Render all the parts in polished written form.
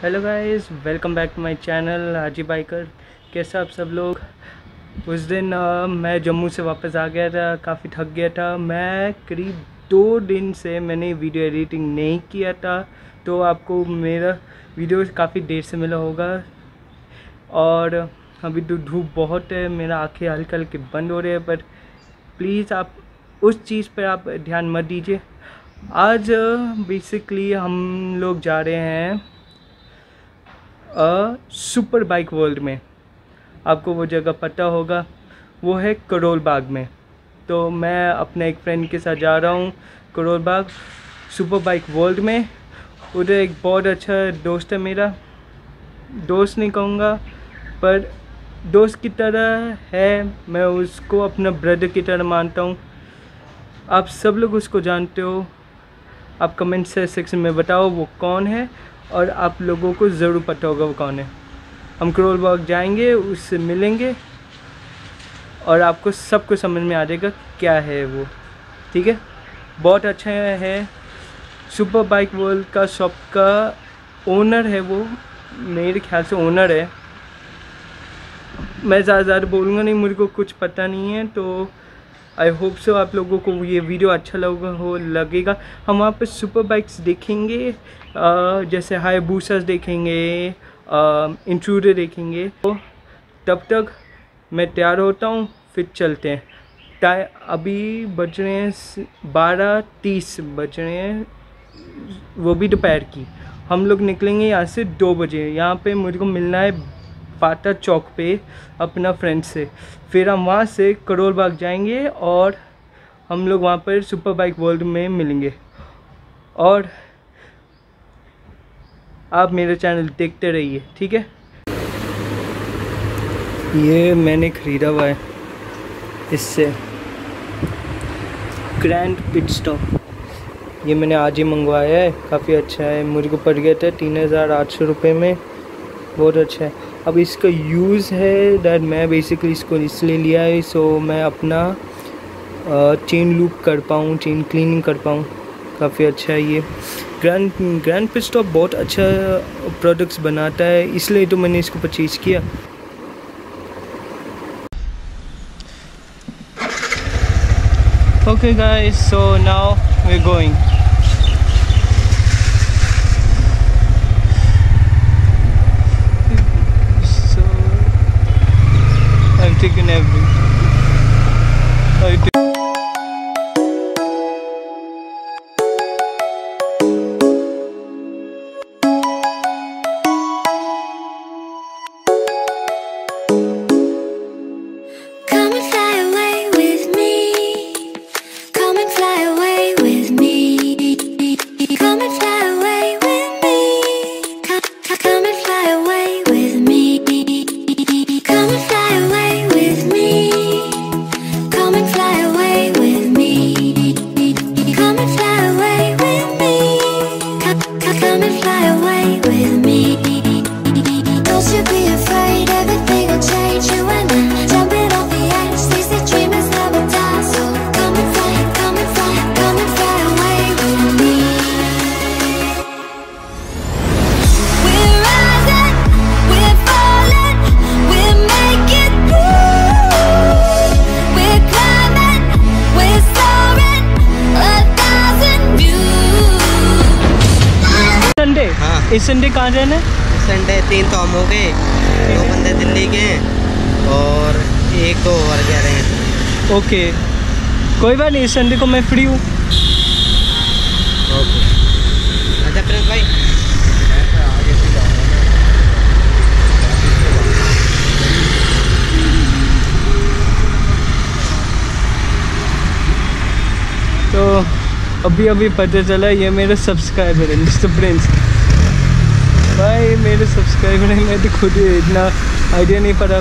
Hello guys, welcome back to my channel Haji biker. कैसे आप सब लोग। उस दिन मैं जम्मू से वापस आ गया था, काफ़ी थक गया था। मैं करीब 2 दिन से मैंने वीडियो एडिटिंग नहीं किया था, तो आपको मेरा वीडियो काफ़ी देर से मिला होगा। और अभी तो धूप बहुत है, मेरा आँखें हल्के हल्के बंद हो रहे हैं, पर प्लीज़ आप उस चीज़ पर आप ध्यान मत दीजिए। आज बेसिकली हम लोग जा रहे हैं सुपर बाइक वर्ल्ड में। आपको वो जगह पता होगा, वो है करोल बाग में। तो मैं अपने एक फ्रेंड के साथ जा रहा हूँ Karol Bagh super bike world में। उधर एक बहुत अच्छा दोस्त है मेरा, दोस्त नहीं कहूँगा पर दोस्त की तरह है, मैं उसको अपना ब्रदर की तरह मानता हूँ। आप सब लोग उसको जानते हो, आप कमेंट सेक्शन में बताओ वो कौन है, और आप लोगों को ज़रूर पता होगा वो कौन है। हम करोल बाग जाएंगे, उससे मिलेंगे और आपको सब कुछ समझ में आ जाएगा क्या है वो। ठीक है, बहुत अच्छा है। सुपर बाइक वर्ल्ड का शॉप का ओनर है वो, मेरे ख्याल से ओनर है। मैं ज़्यादा बोलूँगा नहीं, मुझे को कुछ पता नहीं है। तो आई होप सो आप लोगों को ये वीडियो अच्छा लगेगा। हम वहाँ पर सुपर बाइक्स देखेंगे, जैसे हायाबुसास देखेंगे, इंट्रूडर देखेंगे। तो तब तक मैं तैयार होता हूँ, फिर चलते हैं। अभी बज रहे हैं 12:30 बज रहे हैं, वो भी दोपहर की। हम लोग निकलेंगे यहाँ से 2 बजे। यहाँ पे मुझे को मिलना है पाटा चौक पे अपना फ्रेंड से। फिर हम वहाँ से करोल बाग जाएंगे और हम लोग वहाँ पर सुपर बाइक वर्ल्ड में मिलेंगे। और आप मेरा चैनल देखते रहिए, ठीक है। ये मैंने ख़रीदा हुआ है, इससे ग्रैंड पिट स्टॉप। ये मैंने आज ही मंगवाया है, काफ़ी अच्छा है। मुझे को पड़ गया था 3800 रुपये में, बहुत अच्छा है। अब इसका यूज़ है दैट मैं बेसिकली इसको इसलिए लिया है सो मैं अपना चेन लूप कर पाऊँ, चेन क्लीनिंग कर पाऊँ। काफ़ी अच्छा है ये ग्रैंड पिट स्टॉप, बहुत अच्छा प्रोडक्ट्स बनाता है, इसलिए तो मैंने इसको परचेज़ किया। Okay guys, so now we are going. Taken every इस संडे कहाँ जाना है? इस संडे 3 तो हम हो गए, 2 बंदे दिल्ली के हैं और 1-2 और जा रहे हैं। ओके, कोई बात नहीं, इस संडे को मैं फ्री हूँ। ओके, अच्छा प्रिंस भाई। तो अभी पता चला ये मेरा सब्सक्राइबर है, मिस्टर प्रिंस भाई। मेरे सब्सक्राइबर है, मैं तो खुद इतना आइडिया नहीं पता।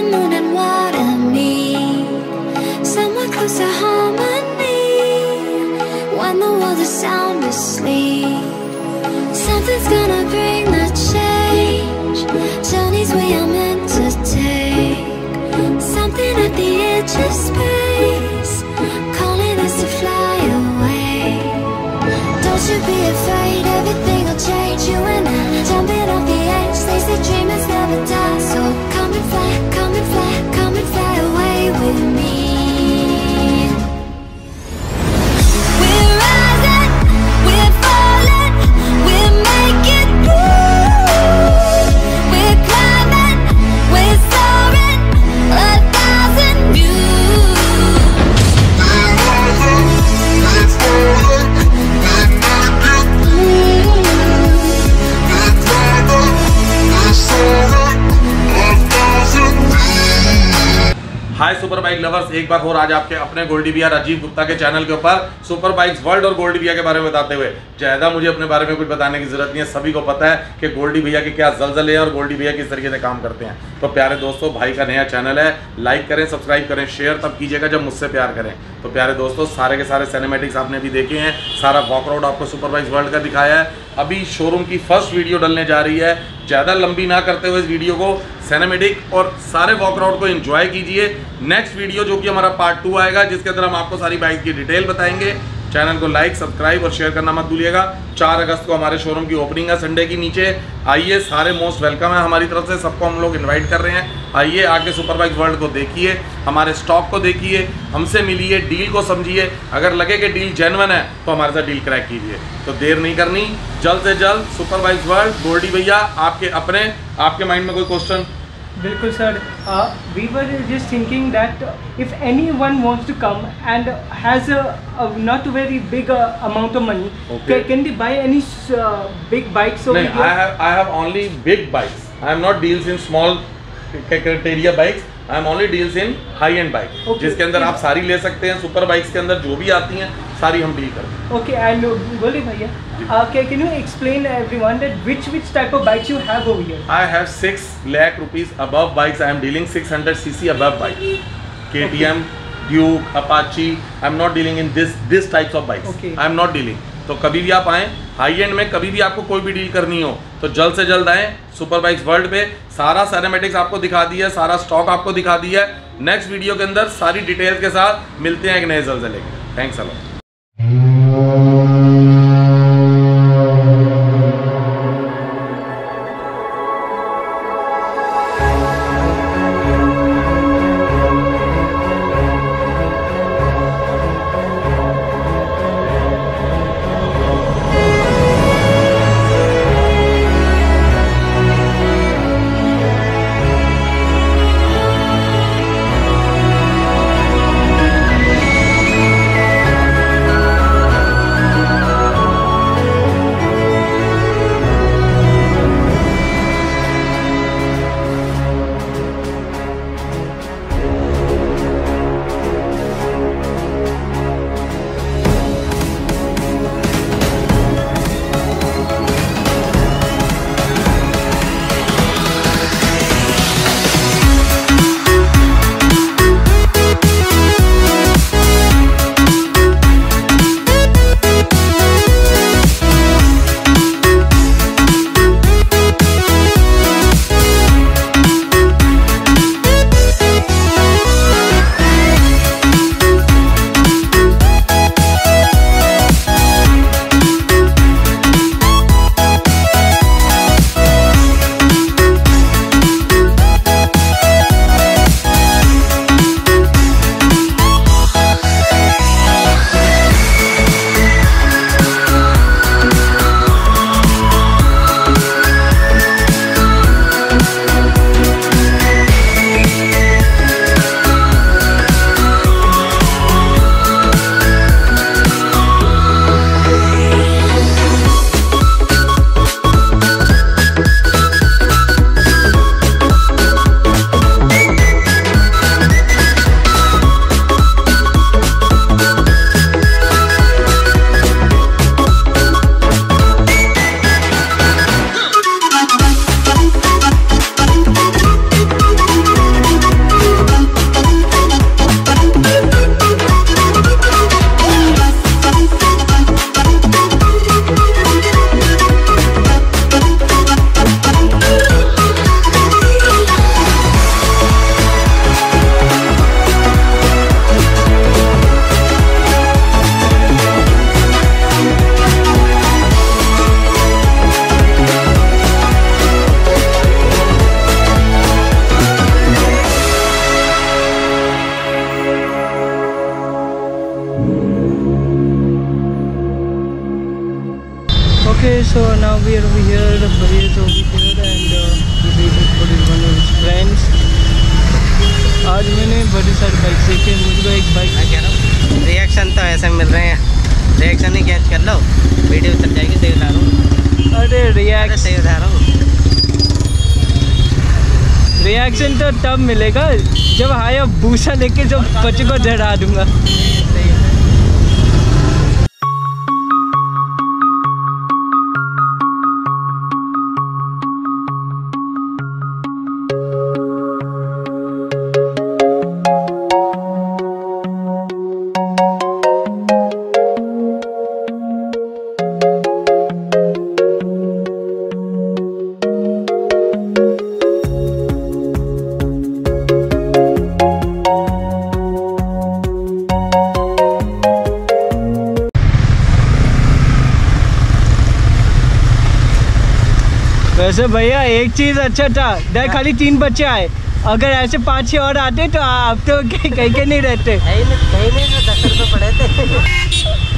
moon and water meet somewhere close to harmony. When the world is sound asleep, something's gonna bring the change. Journeys we are meant to take, something at the edge of space, calling us to fly away. Don't you be afraid, everything will change. You and I, jumping off the edge. They say dreamers never die, so come and fly, come and fly, come and fly away with me. We're rising, we're falling, we're making through. We're climbing, we're soaring, 1,000 views. We're rising, we're falling, we're making through. We're climbing, we're soaring, 1,000 views. Hi super bike lovers, एक बार और आज आपके अपने गोल्डी भैया राजीव गुप्ता के channel के ऊपर सुपर बाइक्स वर्ल्ड और गोल्डी भैया के बारे में बताते हुए। ज़्यादा मुझे अपने बारे में कुछ बताने की जरूरत नहीं है, सभी को पता है कि गोल्डी भैया के क्या जलजले हैं और गोल्डी भैया किस तरीके से काम करते हैं। तो प्यारे दोस्तों, भाई का नया चैनल है, लाइक करें, सब्सक्राइब करें, शेयर तब कीजिएगा जब मुझसे प्यार करें। तो प्यारे दोस्तों, सारे के सारे सिनेमैटिक्स आपने भी देखे हैं, सारा वॉक आउट आपको सुपर बाइक्स वर्ल्ड का दिखाया है। अभी शोरूम की फर्स्ट वीडियो डलने जा रही है। ज़्यादा लंबी ना करते हुए इस वीडियो को, सिनेमैटिक और सारे वॉक आउट को एंजॉय कीजिए। नेक्स्ट वीडियो जो कि हमारा पार्ट 2 आएगा, जिसके अंदर हम आपको सारी बाइक की डिटेल बताएंगे। चैनल को लाइक, सब्सक्राइब और शेयर करना मत भूलिएगा। 4 अगस्त को हमारे शोरूम की ओपनिंग है, संडे की। नीचे आइए, सारे मोस्ट वेलकम है हमारी तरफ से, सबको हम लोग इनवाइट कर रहे हैं। आइए, आके सुपर बाइक्स वर्ल्ड को देखिए, हमारे स्टॉक को देखिए, हमसे मिलिए, डील को समझिए। अगर लगे कि डील जेन्युइन है तो हमारे साथ डील क्रैक कीजिए। तो देर नहीं करनी, जल्द से जल्द सुपर बाइक्स वर्ल्ड। गोल्डी भैया, आपके अपने, आपके माइंड में कोई क्वेश्चन? बिल्कुल sir, we were just thinking that if anyone wants to come and has a not very big amount of money, Okay. can they buy any big bikes over नहीं, here? I have only big bikes. I am not deals in small criteria bikes. I am only deals in high end bike. Okay. जिसके अंदर आप सारी ले सकते हैं। Super bikes के अंदर जो भी आती हैं सारी हम डील करते हैं। Okay, and Goldy bhaiya, can you explain everyone that which type of bikes you have over here? I have 6 lakh rupees above bikes. I am dealing 600 cc above bike. KTM, Duke, Apache. I am not dealing in this types of bikes. Okay. I am not dealing. तो कभी भी आप आएँ, high and में कभी भी आपको कोई भी डील करनी हो तो जल्द से जल्द आएँ सुपर बाइक्स वर्ल्ड पे। सारा सिनेमैटिक्स आपको दिखा दिया है, सारा स्टॉक आपको दिखा दिया है। नेक्स्ट वीडियो के अंदर सारी डिटेल्स के साथ मिलते हैं एक नए जल्द लेके। Thanks a lot. Okay, so now we are over here. Bhaiya is over here and he waited for one of his friends. आज मैंने बड़ी सारी बाइक सीखे, मुझको एक बाइक रिएक्शन तो ऐसे मिल रहे हैं, रिएक्शन ही कैच कर लो, वीडियो चल जाएगी। सही बता रहा हूँ। अरे सही बता रहा हूँ। रिएक्शन तो तब मिलेगा जब हायाबुसा लेके जो बच्चे को डरा दूंगा। वैसे भैया एक चीज़ अच्छा था, डर खाली 3 बच्चे आए, अगर ऐसे 5-6 और आते तो आप तो कहीं के नहीं रहते। कहीं नहीं तो 10 रुपये पड़े थे।